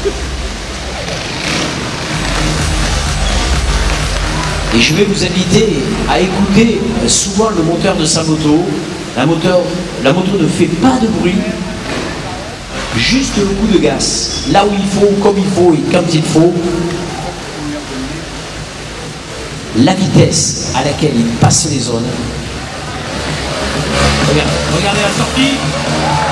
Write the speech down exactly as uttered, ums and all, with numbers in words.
Et je vais vous inviter à écouter souvent le moteur de sa moto. La, moteur, la moto ne fait pas de bruit, juste le coup de gaz. Là où il faut, comme il faut et quand il faut. La vitesse à laquelle il passe les zones. Regardez, regardez la sortie.